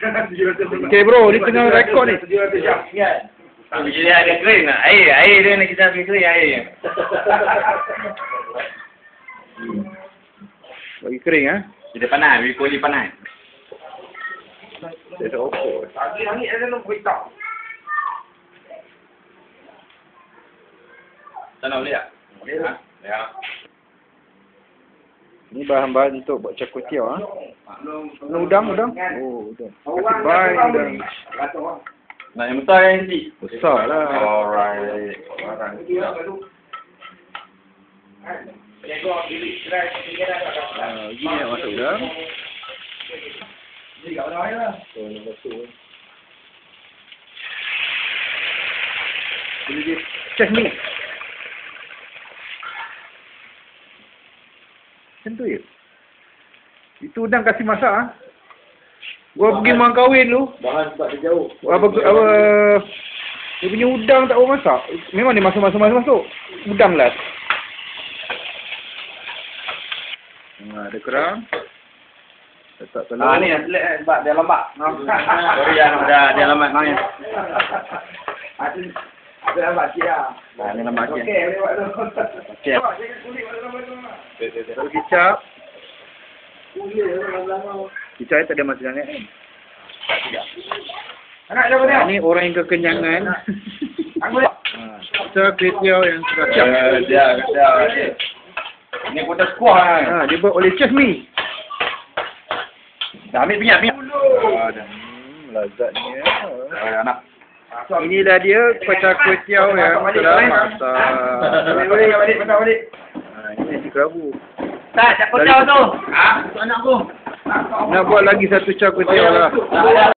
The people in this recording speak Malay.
Okay bro, ni tengah rekod ni. Jadi agak kering lah. Air dia nak kita pergi kering air. Bagi kering ah. Kita panas, bagi kuali panas. Dia dah okey. Langit ada nombor hitam. Sana boleh tak? Boleh lah. Ya. Ni bahan-bahan untuk buat char kway teow ah. Udang. Oh, udang. Baik udang. Nak yang besar yang nanti? Besar lah. Alright. Gini nak masuk udang. Ini dia chef ni. Macam tu je. Itu udang kasih masak ah. Gua pergi mang kahwin dulu. Bahan sebab dia jauh. Apa dia punya udang tak boleh masak. Memang dia masuk. Udang lah. Ada kerang. Letak telur. Ni selek sebab dia lembak. Sorry dia lambat kau ni. Ada lambat sikit lah. Dia lambat sikit. Okey, boleh buat tu. Okey. Jangan kulit pada Telur kicap. kulit lama-lama. Kicap tak ada masa sangat kan. Anak siapa dia? Ini orang yang kekenyangan. Aku dia. Char kway teow yang sudah siap. Dia kata ni kotak kuah kan. Dia buat oleh chef mi. Dah ambil minyak. Dan lazatnya. Anak. Inilah dia char kway teow yang sudah masak. Balik, patah balik. Ini nasi kerabu. Tak, cak kau tahu tu. Ha? Anak aku. Nak buat lagi satu char kway teow lah. Tak ada.